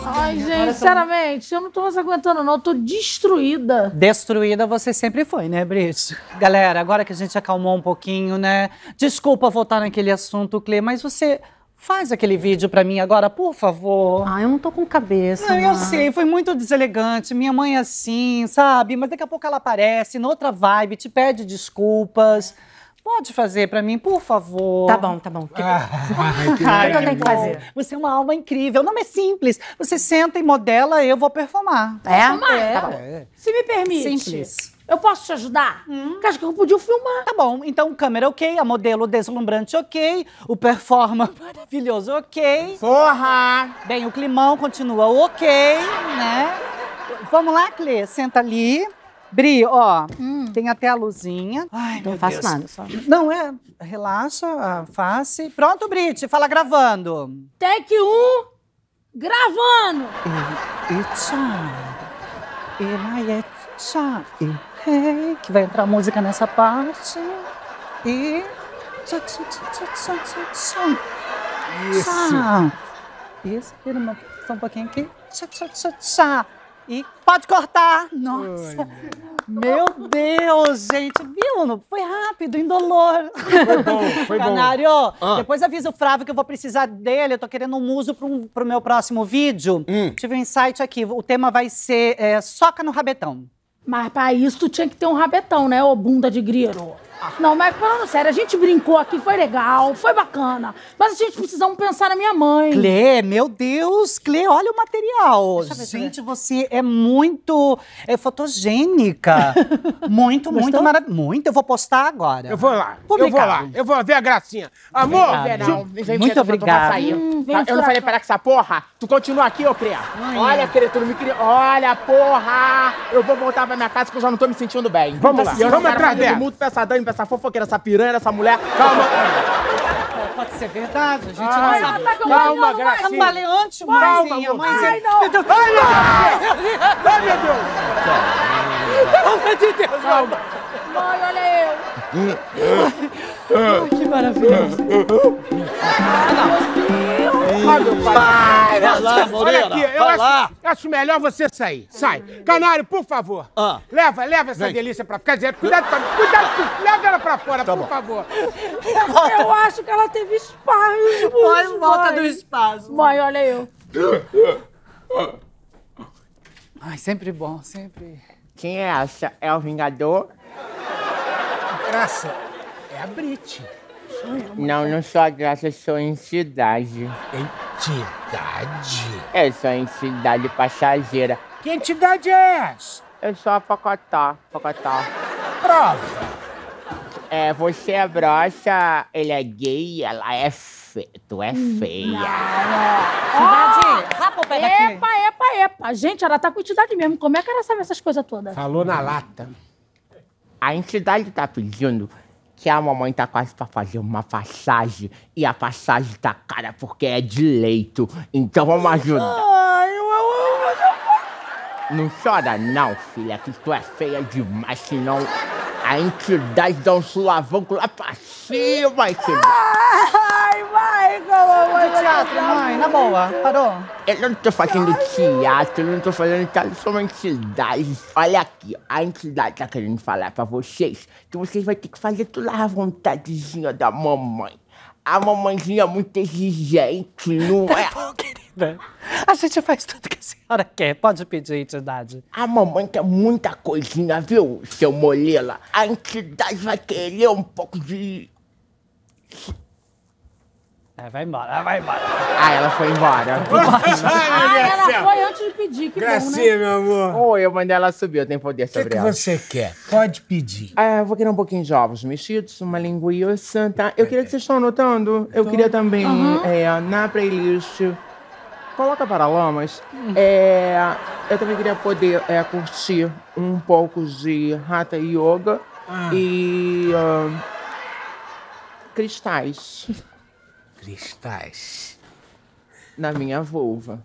Ai, gente, sinceramente, eu não tô mais aguentando, não. Eu tô destruída. Destruída você sempre foi, né, Brit? Galera, agora que a gente acalmou um pouquinho, né? Desculpa voltar naquele assunto, Clê, mas você faz aquele vídeo pra mim agora, por favor. Ah, eu não tô com cabeça. Não, eu sei, foi muito deselegante. Minha mãe é assim, sabe? Mas daqui a pouco ela aparece, noutra vibe, te pede desculpas. Pode fazer pra mim, por favor. Tá bom, tá bom. O que eu tenho que fazer? Você é uma alma incrível. Não é simples. Você senta e modela, eu vou performar. É? Tá bom. Se me permite. Simples. Eu posso te ajudar? Porque acho que eu podia filmar. Tá bom, então câmera ok, a modelo deslumbrante ok, o performance maravilhoso ok. Porra! Bem, o climão continua ok, né? Vamos lá, Clê, senta ali. Bri, ó, tem até a luzinha. Ai, Não meu faço Deus. nada, só. Não, relaxa a face. Pronto, Brit, fala gravando. Take 1, gravando. E tchau. E lá é tchau. E hey, que vai entrar música nessa parte. E tchau, tchau, tchau, tchau, tchau, tchau. Isso. Isso, vira só um pouquinho aqui. Tchau, tchau, tchau, tchau. E pode cortar. Nossa. Meu Deus, gente. Viu? Não foi rápido, indolor. Foi bom, foi bom. Canário, depois avisa o Flávio que eu vou precisar dele. Eu tô querendo um muso pro meu próximo vídeo. Tive um insight aqui. O tema vai ser soca no rabetão. Mas pra isso tu tinha que ter um rabetão, né, ô bunda de grilo? Não, mas falando sério, a gente brincou aqui, foi legal, foi bacana. Mas a gente precisamos pensar na minha mãe. Clê, meu Deus, Clê, olha o material. Gente, você é muito fotogênica. Muito maravilhoso. Muito, eu vou postar agora. Eu vou lá, Publicado. eu vou ver a gracinha. Amor, Muito obrigada. Eu não falei parar com essa porra? Tu continua aqui, ô Cria. Olha, Cria, tu não me queria. Olha, porra! Eu vou voltar pra minha casa que eu já não tô me sentindo bem. Vamos lá, vamos atrás dela. Muito pra essa Dani, pra essa fofoqueira, essa piranha, essa mulher. Calma. Pode ser verdade, a gente não Ai, sabe. calma, Gracinha. Cambaleante, Calma, mãezinha, amor. mãezinha. Ai, não. Meu Deus. Ai, meu Deus. Pelo amor de Deus, calma. Mãe, olha eu. Que maravilhoso. Ai, meu pai. Vai lá, Moreira, Olha aqui, vai lá. acho melhor você sair. Sai. Canário, por favor. Leva essa delícia pra... Quer dizer, cuidado, leva ela pra fora, por favor. Eu acho que ela teve espasmo. Mãe, volta do espaço. Mãe, olha eu. Ai, sempre bom, sempre. Quem é essa? É o Vingador? Graça, é a Brit. Não sou a Graça, sou a entidade. Entidade? Eu sou a entidade passageira. Que entidade é essa? Eu sou a Pocotó. Prova. Você é broxa, ele é gay, ela é feia. Tu é feia. Entidade, rapa o pé daqui. Epa. Gente, ela tá com entidade mesmo. Como é que ela sabe essas coisas todas? Falou na lata. A entidade tá pedindo que a mamãe tá quase pra fazer uma passagem. E a passagem tá cara porque é de leito. Então vamos ajudar. Ai, Não chora não, filha, que tu é feia demais, senão a entidade dá um sulavanco lá pra cima, entendeu? Ai, vai, calma, De teatro, mãe, na boa, parou? Eu não tô fazendo teatro, eu não tô fazendo teatro, eu sou uma entidade. Olha aqui, a entidade tá querendo falar pra vocês que vocês vão ter que fazer tudo à vontadezinha da mamãe. A mamãezinha é muito exigente, não é? Bom, querida, a gente faz tudo que a senhora quer. Pode pedir, entidade. A mamãe quer muita coisinha, viu, seu Molela? A entidade vai querer um pouco de... Vai embora, vai embora. Ah, ela foi embora. ela foi antes de pedir, que Gracinha, meu amor. Oi, eu mandei ela subir, eu tenho poder O sobre que ela. você quer? Pode pedir. Eu vou querer um pouquinho de ovos mexidos, uma linguiça, tá? Eu queria que vocês estão anotando. Eu queria também, na playlist, coloca Paralamas. Eu também queria poder curtir um pouco de Hatha Yoga e cristais Cristais. na minha vulva.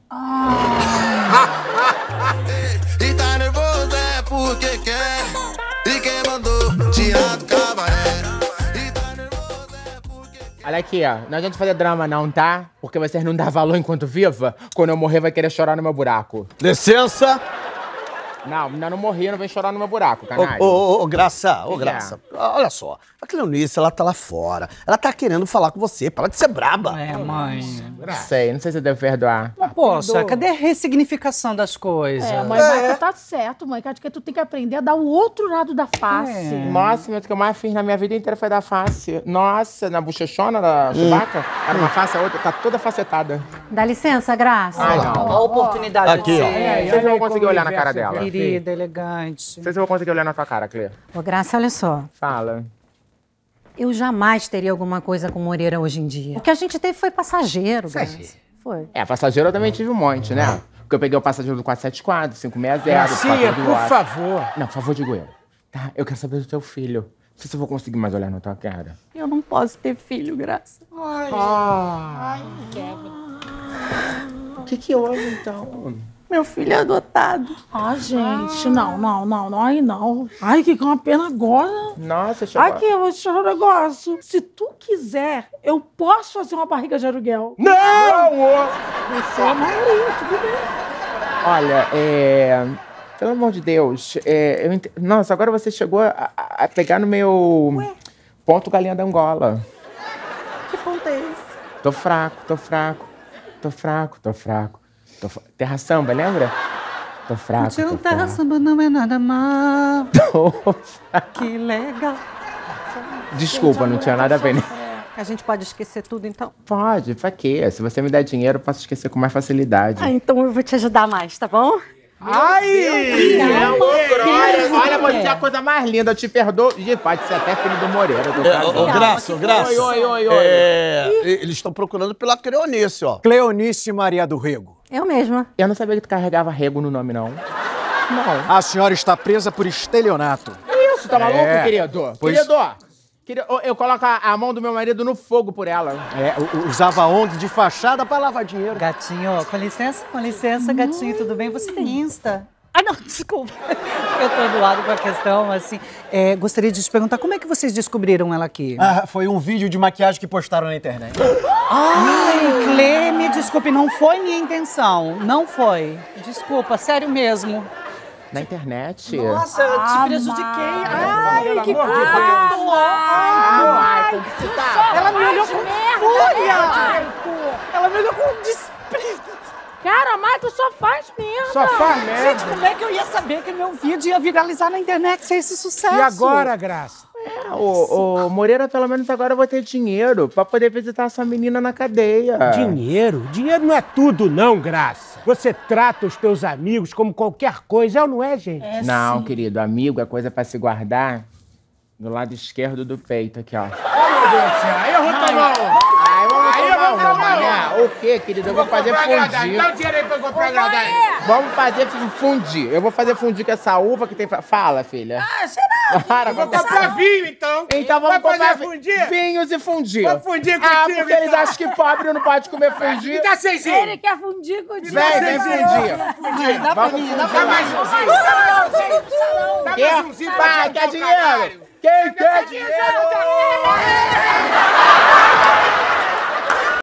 E tá nervoso é porque quer. E quem mandou tirar do cabaré. E tá nervoso é porque quer. Olha aqui, ó. Não adianta fazer drama não, tá? Porque vocês não dão valor enquanto viva. Quando eu morrer, vai querer chorar no meu buraco. Licença. Não, ainda não morri, não vem chorar no meu buraco, canalha. Graça, Graça. Olha só, a Cleonice, ela tá lá fora. Ela tá querendo falar com você, para de ser braba. É, mãe. Não sei se eu devo perdoar. Mas, poxa, cadê a ressignificação das coisas? Mãe, Michael tá certo, mãe. Que acho que tu tem que aprender a dar o outro lado da face. Nossa, mas o que eu mais fiz na minha vida inteira foi dar face. Nossa, na bochechona da Chewbacca, era uma face, a outra tá toda facetada. Dá licença, Graça. Ai, não. A oportunidade Aqui, de ó. ser Não sei se eu vou conseguir olhar na cara dela. Não querida, elegante. sei se eu vou conseguir olhar na tua cara, Clê. Ô, Graça, olha só. Fala. Eu jamais teria alguma coisa com Moreira hoje em dia. O que a gente teve foi passageiro, Graça. Foi. Passageiro eu também tive um monte, né? Porque eu peguei o passageiro do 474, 560, Garcia, do por favor. Não, por favor, digo eu. Tá, eu quero saber do teu filho. Não sei se eu vou conseguir mais olhar na tua cara. Eu não posso ter filho, Graça. O que houve, então? Meu filho é adotado. Ah, gente, não, aí não. Ai, que uma pena agora. Nossa, chegou. Aqui, eu vou te falar um negócio. Se tu quiser, eu posso fazer uma barriga de aluguel. Não! Você é maluco, tudo bem. Olha, pelo amor de Deus, Nossa, agora você chegou a pegar no meu ponto galinha da Angola. Que ponto é esse? Tô fraco. Terra samba, lembra? Tô fraco. Não tá samba, não é nada mal. Tô fraco. Que legal. Desculpa, não tinha nada a ver, né? A gente pode esquecer tudo, então? Pode, pra quê? Se você me der dinheiro, eu posso esquecer com mais facilidade. Ah, então eu vou te ajudar mais, tá bom? Olha, você é a coisa mais linda, eu te perdoo. Ih, pode ser até filho do Moreira. Graça. Oi. Eles estão procurando pela Cleonice, ó. Cleonice Maria do Rego. Eu mesma. Eu não sabia que tu carregava rego no nome, não. A senhora está presa por estelionato. Isso, tá maluco, querido? Pois- Querido, eu coloco a mão do meu marido no fogo por ela. Usava ONG de fachada para lavar dinheiro. Gatinho, com licença, gatinho, tudo bem? Você tem Insta? Ah, não, desculpa. Eu tô doado com a questão, assim. Gostaria de te perguntar, como é que vocês descobriram ela aqui? Foi um vídeo de maquiagem que postaram na internet. Ai, Clê, me desculpe, não foi minha intenção. Não foi. Desculpa, sério mesmo. Na internet? Nossa, eu te prejudiquei. Ai, que Ela me olhou com fúria. Ela me olhou com desprezo. Cara, Michael só faz merda. Só faz merda. Gente, como é que eu ia saber que meu vídeo ia viralizar na internet sem esse sucesso? E agora, Graça? O Moreira, pelo menos agora eu vou ter dinheiro pra poder visitar essa menina na cadeia. Dinheiro? Dinheiro não é tudo, não, Graça. Você trata os teus amigos como qualquer coisa, é ou não é, gente? Não, querido, amigo é coisa pra se guardar do lado esquerdo do peito, aqui, ó. Meu Deus do céu, aí eu vou tomar um. Aí eu vou tomar um. O quê, querido? Eu vou fazer fundir. Dá o dinheiro aí pra eu comprar agradar. Vamos fazer fundir. Eu vou fazer fundir com essa uva que tem pra... Fala, filha. Para, Vou comprar vinho, então. Então vamos Vai comprar fazer fundir? vinhos e fundir. Vou fundir Ah, contigo, porque eles então. acham que pobre não pode comer fundir. Me dá 6. Ele quer fundir com o dinheiro. Vem fundir. Vamos fundir. Dá mais umzinho. Dá mais umzinho pra Vai, quer dinheiro? Quem quer dinheiro?